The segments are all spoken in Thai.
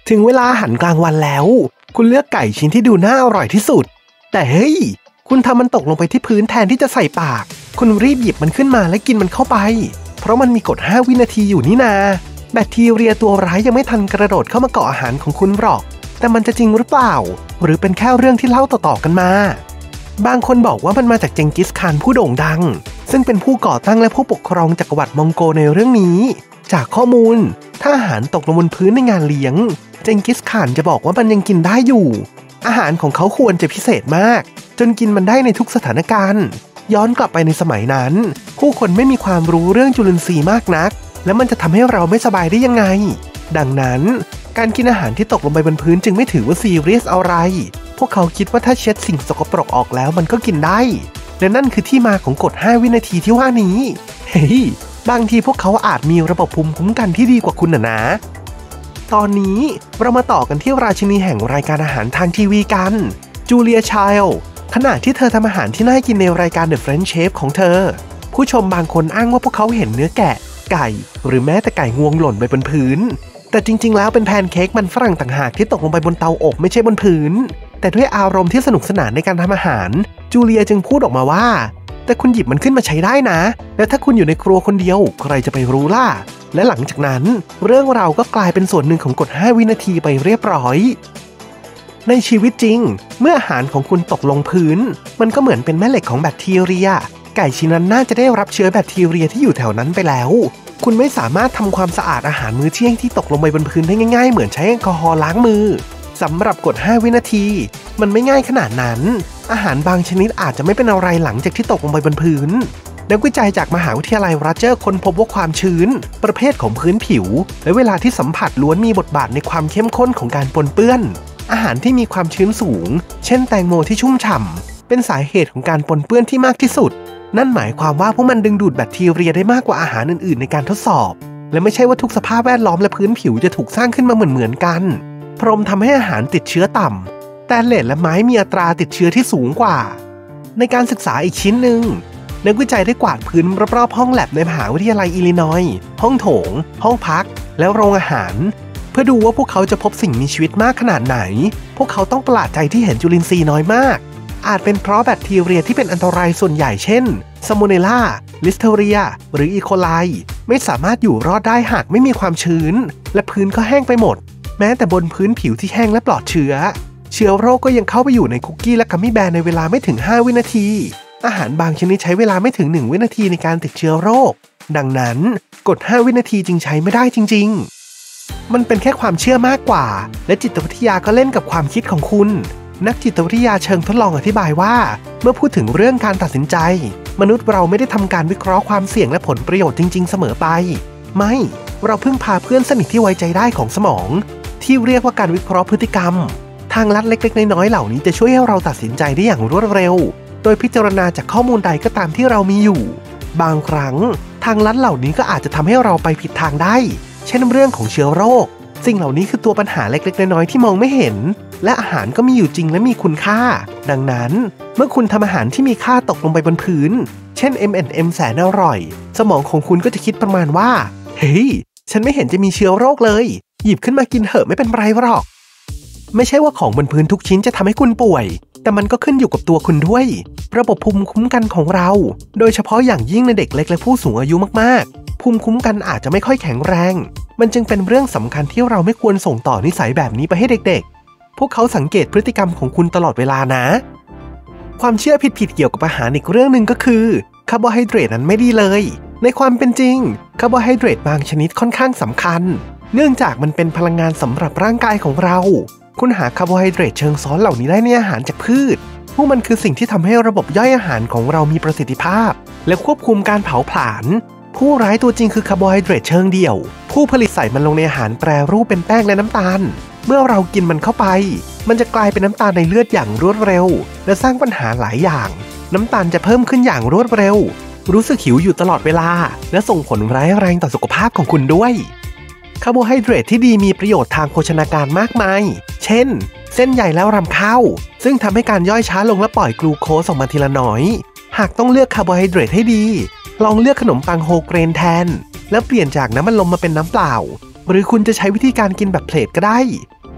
ถึงเวลาอาหารกลางวันแล้วคุณเลือกไก่ชิ้นที่ดูน่าอร่อยที่สุดแต่เฮ้ยคุณทำมันตกลงไปที่พื้นแทนที่จะใส่ปากคุณรีบหยิบมันขึ้นมาและกินมันเข้าไปเพราะมันมีกฎ5 วินาทีอยู่นี่นาแบคทีเรียตัวร้ายยังไม่ทันกระโดดเข้ามาเกาะอาหารของคุณหรอกแต่มันจะจริงหรือเปล่าหรือเป็นแค่เรื่องที่เล่าต่อๆกันมาบางคนบอกว่ามันมาจากเจงกิสข่านผู้โด่งดังซึ่งเป็นผู้ก่อตั้งและผู้ปกครองจักรวรรดิมองโกในเรื่องนี้จากข้อมูลถ้าอาหารตกลงบนพื้นในงานเลี้ยงเจงกิสข่านจะบอกว่ามันยังกินได้อยู่อาหารของเขาควรจะพิเศษมากจนกินมันได้ในทุกสถานการณ์ย้อนกลับไปในสมัยนั้นผู้คนไม่มีความรู้เรื่องจุลินทรีย์มากนักและมันจะทำให้เราไม่สบายได้ยังไงดังนั้นการกินอาหารที่ตกลงไปบนพื้นจึงไม่ถือว่าซีเรียสอะไรพวกเขาคิดว่าถ้าเช็ดสิ่งสกปรกออกแล้วมันก็กินได้และนั่นคือที่มาของกฎ5 วินาทีที่ว่านี้เฮ้ยบางทีพวกเขาอาจมีระบบภูมิคุ้มกันที่ดีกว่าคุณนะตอนนี้เรามาต่อกันที่ราชินีแห่งรายการอาหารทางทีวีกันจูเลียไชล์ขณะที่เธอทำอาหารที่น่ากินในรายการ The French Chef ของเธอผู้ชมบางคนอ้างว่าพวกเขาเห็นเนื้อแกะไก่หรือแม้แต่ไก่งวงหล่นไปบนพื้นแต่จริงๆแล้วเป็นแพนเค้กมันฝรั่งต่างหากที่ตกลงไปบนเตาอบไม่ใช่บนพื้นแต่ด้วยอารมณ์ที่สนุกสนานในการทำอาหารจูเลียจึงพูดออกมาว่าแต่คุณหยิบมันขึ้นมาใช้ได้นะและถ้าคุณอยู่ในครัวคนเดียวใครจะไปรู้ล่ะและหลังจากนั้นเรื่องราวก็กลายเป็นส่วนหนึ่งของกฎ5 วินาทีไปเรียบร้อยในชีวิตจริงเมื่ออาหารของคุณตกลงพื้นมันก็เหมือนเป็นแม่เหล็กของแบคทีเรียไก่ชิ้นนั้นน่าจะได้รับเชื้อแบคทีเรียที่อยู่แถวนั้นไปแล้วคุณไม่สามารถทำความสะอาดอาหารมื้อเที่ยงที่ตกลงไปบนพื้นได้ง่ายๆเหมือนใช้แอลกอฮอล์ล้างมือสำหรับกฎ5 วินาทีมันไม่ง่ายขนาดนั้นอาหารบางชนิดอาจจะไม่เป็นอะไรหลังจากที่ตกลงไปบนพื้นนักวิจัยจากมหาวิทยาลัยรัจเจอร์ค้นพบว่าความชื้นประเภทของพื้นผิวและเวลาที่สัมผัสล้วนมีบทบาทในความเข้มข้นของการปนเปื้อนอาหารที่มีความชื้นสูงเช่นแตงโมที่ชุ่มฉ่ำเป็นสาเหตุของการปนเปื้อนที่มากที่สุดนั่นหมายความว่าพวกมันดึงดูดแบคทีเรียได้มากกว่าอาหารอื่นๆในการทดสอบและไม่ใช่ว่าทุกสภาพแวดล้อมและพื้นผิวจะถูกสร้างขึ้นมาเหมือนกันพรมทำให้อาหารติดเชื้อต่ำแต่เหล็กและไม้มีอัตราติดเชื้อที่สูงกว่าในการศึกษาอีกชิ้นหนึ่งนักวิจัยได้กวาดพื้นรอบๆห้องแลบในมหาวิทยาลัยอิลลินอยส์ห้องโถงห้องพักและโรงอาหารเพื่อดูว่าพวกเขาจะพบสิ่งมีชีวิตมากขนาดไหนพวกเขาต้องประหลาดใจที่เห็นจุลินทรีย์น้อยมากอาจเป็นเพราะแบคทีเรียที่เป็นอันตรายส่วนใหญ่เช่นซาโมเนลลาลิสเทเรียหรืออีโคไลไม่สามารถอยู่รอดได้หากไม่มีความชื้นและพื้นก็แห้งไปหมดแม้แต่บนพื้นผิวที่แห้งและปลอดเชื้อโรคก็ยังเข้าไปอยู่ในคุกกี้และกัมมี่แบร์ในเวลาไม่ถึง5 วินาทีอาหารบางชนิดใช้เวลาไม่ถึง1 วินาทีในการติดเชื้อโรคดังนั้นกฎ5 วินาทีจึงใช้ไม่ได้จริงๆมันเป็นแค่ความเชื่อมากกว่าและจิตวิทยาก็เล่นกับความคิดของคุณนักจิตวิทยาเชิงทดลองอธิบายว่าเมื่อพูดถึงเรื่องการตัดสินใจมนุษย์เราไม่ได้ทำการวิเคราะห์ความเสี่ยงและผลประโยชน์จริงๆเสมอไปไม่เราพึ่งพาเพื่อนสนิทที่ไว้ใจได้ของสมองที่เรียกว่าการวิเคราะห์พฤติกรรมทางลัดเล็กๆน้อยๆเหล่านี้จะช่วยให้เราตัดสินใจได้อย่างรวดเร็วโดยพิจารณาจากข้อมูลใดก็ตามที่เรามีอยู่บางครั้งทางลัดเหล่านี้ก็อาจจะทำให้เราไปผิดทางได้เช่นเรื่องของเชื้อโรคสิ่งเหล่านี้คือตัวปัญหาเล็กๆน้อยๆที่มองไม่เห็นและอาหารก็มีอยู่จริงและมีคุณค่าดังนั้นเมื่อคุณทำอาหารที่มีค่าตกลงไปบนพื้นเช่น M&M แสนอร่อยสมองของคุณก็จะคิดประมาณว่าเฮ้ยฉันไม่เห็นจะมีเชื้อโรคเลยหยิบขึ้นมากินเหอะไม่เป็นไรหรอกไม่ใช่ว่าของบนพื้นทุกชิ้นจะทำให้คุณป่วยแต่มันก็ขึ้นอยู่กับตัวคุณด้วยระบบภูมิคุ้มกันของเราโดยเฉพาะอย่างยิ่งในเด็กเล็กและผู้สูงอายุมากๆภูมิคุ้มกันอาจจะไม่ค่อยแข็งแรงมันจึงเป็นเรื่องสำคัญที่เราไม่ควรส่งต่อนิสัยแบบนี้ไปให้เด็กๆพวกเขาสังเกตพฤติกรรมของคุณตลอดเวลานะความเชื่อผิดๆเกี่ยวกับอาหารอีกเรื่องหนึ่งก็คือคาร์โบไฮเดรตนั้นไม่ดีเลยในความเป็นจริงคาร์โบไฮเดรตบางชนิดค่อนข้างสำคัญเนื่องจากมันเป็นพลังงานสำหรับร่างกายของเราคุณหาคาร์โบไฮเดรตเชิงซ้อนเหล่านี้ได้ในอาหารจากพืชพวกมันคือสิ่งที่ทำให้ระบบย่อยอาหารของเรามีประสิทธิภาพและควบคุมการเผาผลาญผู้ร้ายตัวจริงคือคาร์โบไฮเดรตเชิงเดี่ยวผู้ผลิตใส่มันลงในอาหารแปรรูปเป็นแป้งและน้ำตาลเมื่อเรากินมันเข้าไปมันจะกลายเป็นน้ำตาลในเลือดอย่างรวดเร็วและสร้างปัญหาหลายอย่างน้ำตาลจะเพิ่มขึ้นอย่างรวดเร็วรู้สึกหิวอยู่ตลอดเวลาและส่งผลร้ายแรงต่อสุขภาพของคุณด้วยคาร์โบไฮเดรตที่ดีมีประโยชน์ทางโภชนาการมากมายเช่นเส้นใยแล้วรำข้าวซึ่งทำให้การย่อยช้าลงและปล่อยกลูโคสออกมาทีละน้อยหากต้องเลือกคาร์โบไฮเดรตให้ดีลองเลือกขนมปังโฮลเกรนแทนแล้วเปลี่ยนจากน้ำมันลมมาเป็นน้ำเปล่าหรือคุณจะใช้วิธีการกินแบบเพลทก็ได้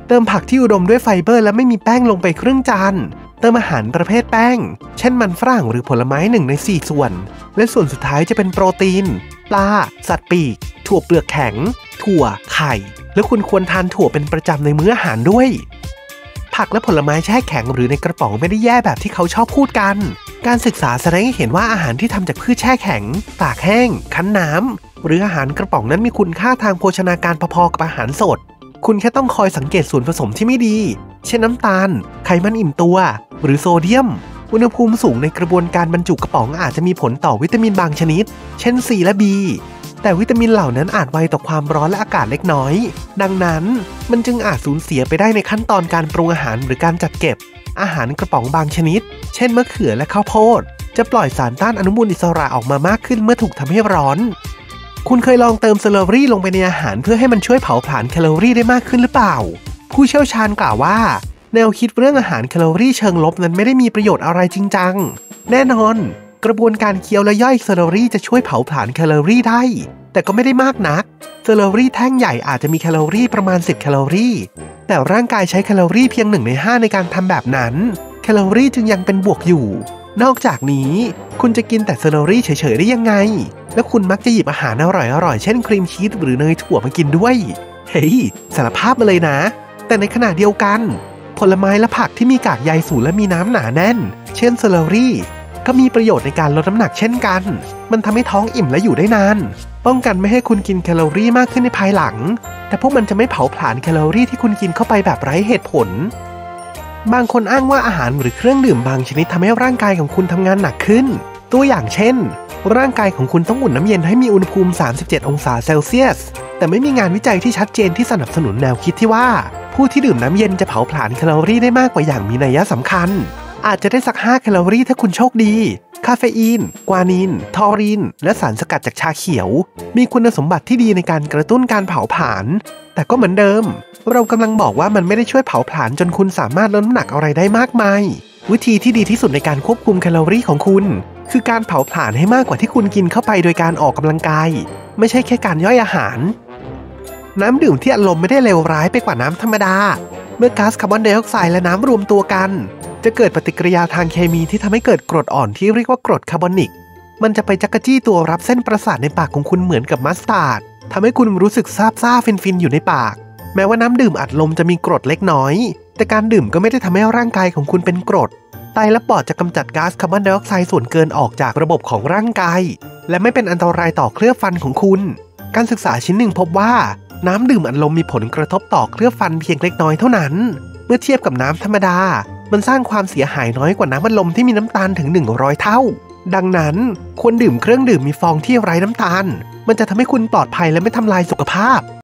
เติมผักที่อุดมด้วยไฟเบอร์และไม่มีแป้งลงไปครึ่งจานเติมอาหารประเภทแป้งเช่นมันฝรั่งหรือผลไม้1 ใน 4 ส่วนและส่วนสุดท้ายจะเป็นโปรตีนปลาสัตว์ปีกถั่วเปลือกแข็งถั่วไข่และคุณควรทานถั่วเป็นประจำในมื้ออาหารด้วยผักและผลไม้แช่แข็งหรือในกระป๋องไม่ได้แย่แบบที่เขาชอบพูดกันการศึกษาแสดงให้เห็นว่าอาหารที่ทำจากพืชแช่แข็งตากแห้งคั้นน้ำหรืออาหารกระป๋องนั้นมีคุณค่าทางโภชนาการพอๆกับอาหารสดคุณแค่ต้องคอยสังเกตส่วนผสมที่ไม่ดีเช่นน้ำตาลไขมันอิ่มตัวหรือโซเดียมอุณหภูมิสูงในกระบวนการบรรจุกระป๋องอาจจะมีผลต่อวิตามินบางชนิดเช่น C และ B แต่วิตามินเหล่านั้นอาจไวต่อความร้อนและอากาศเล็กน้อยดังนั้นมันจึงอาจสูญเสียไปได้ในขั้นตอนการปรุงอาหารหรือการจัดเก็บอาหารกระป๋องบางชนิดเช่นมะเขือและข้าวโพดจะปล่อยสารต้านอนุมูลอิสระออกมามากขึ้นเมื่อถูกทำให้ร้อนคุณเคยลองเติมเซเลอรี่ลงไปในอาหารเพื่อให้มันช่วยเผาผลาญแคลอรี่ได้มากขึ้นหรือเปล่าผู้เชี่ยวชาญกล่าวว่าแนวคิดเรื่องอาหารแคลอรี่เชิงลบนั้นไม่ได้มีประโยชน์อะไรจริงจังแน่นอนกระบวนการเคี้ยวและย่อยเซเลอรี่จะช่วยเผาผลาญแคลอรี่ได้แต่ก็ไม่ได้มากนักเซเลอรี่แท่งใหญ่อาจจะมีแคลอรี่ประมาณ10 แคลอรี่แต่ร่างกายใช้แคลอรี่เพียง1 ใน 5ในการทำแบบนั้นแคลอรี่จึงยังเป็นบวกอยู่นอกจากนี้คุณจะกินแต่เซเลอรี่เฉยๆได้ยังไงและคุณมักจะหยิบอาหารอร่อยๆเช่นครีมชีสหรือเนยถั่วมากินด้วยเฮ้ยสารภาพมาเลยนะแต่ในขณะเดียวกันผลไม้และผักที่มีกากใยสูงและมีน้ำหนาแน่นเช่นเซเลอรี่ก็มีประโยชน์ในการลดน้ำหนักเช่นกันมันทำให้ท้องอิ่มและอยู่ได้นานป้องกันไม่ให้คุณกินแคลอรี่มากขึ้นในภายหลังแต่พวกมันจะไม่เผาผลาญแคลอรี่ที่คุณกินเข้าไปแบบไร้เหตุผลบางคนอ้างว่าอาหารหรือเครื่องดื่มบางชนิดทำให้ร่างกายของคุณทำงานหนักขึ้นตัวอย่างเช่นร่างกายของคุณต้องอุ่นน้ำเย็นให้มีอุณหภูมิ37 องศาเซลเซียสแต่ไม่มีงานวิจัยที่ชัดเจนที่สนับสนุนแนวคิดที่ว่าผู้ที่ดื่มน้ำเย็นจะเผาผลาญแคลอรี่ได้มากกว่าอย่างมีนัยสำคัญอาจจะได้สัก5 แคลอรี่ถ้าคุณโชคดีคาเฟอีนกวานินทอรินและสารสกัดจากชาเขียวมีคุณสมบัติที่ดีในการกระตุ้นการเผาผลาญแต่ก็เหมือนเดิมเรากำลังบอกว่ามันไม่ได้ช่วยเผาผลาญจนคุณสามารถลดน้ำหนักอะไรได้มากมายวิธีที่ดีที่สุดในการควบคุมแคลอรี่ของคุณคือการเผาผลาญให้มากกว่าที่คุณกินเข้าไปโดยการออกกำลังกายไม่ใช่แค่การย่อยอาหารน้ำดื่มที่อารมณ์ไม่ได้เลวร้ายไปกว่าน้ำธรรมดาเมื่อก๊าซคาร์บอนไดออกไซด์และน้ำรวมตัวกันจะเกิดปฏิกิริยาทางเคมีที่ทำให้เกิดกรดอ่อนที่เรียกว่ากรดคาร์บอนิกมันจะไปจักจี้ตัวรับเส้นประสาทในปากของคุณเหมือนกับมัสตาร์ดทำให้คุณรู้สึกซ่าฟินอยู่ในปากแม้ว่าน้ำดื่มอัดลมจะมีกรดเล็กน้อยแต่การดื่มก็ไม่ได้ทำให้ร่างกายของคุณเป็นกรดไตและปอดจะกำจัดก๊าซคาร์บอนไดออกไซด์ส่วนเกินออกจากระบบของร่างกายและไม่เป็นอันตรายต่อเคลือบฟันของคุณการศึกษาชิ้นหนึ่งพบว่าน้ำดื่มอัดลมมีผลกระทบต่อเคลือบฟันเพียงเล็กน้อยเท่านั้นเมื่อเทียบกับน้ำธรรมดามันสร้างความเสียหายน้อยกว่าน้ำอัดลมที่มีน้ำตาลถึง100 เท่าดังนั้นควรดื่มเครื่องดื่มมีฟองที่ไร้น้ำตาลมันจะทำให้คุณปลอดภัยและไม่ทำลายสุขภาพ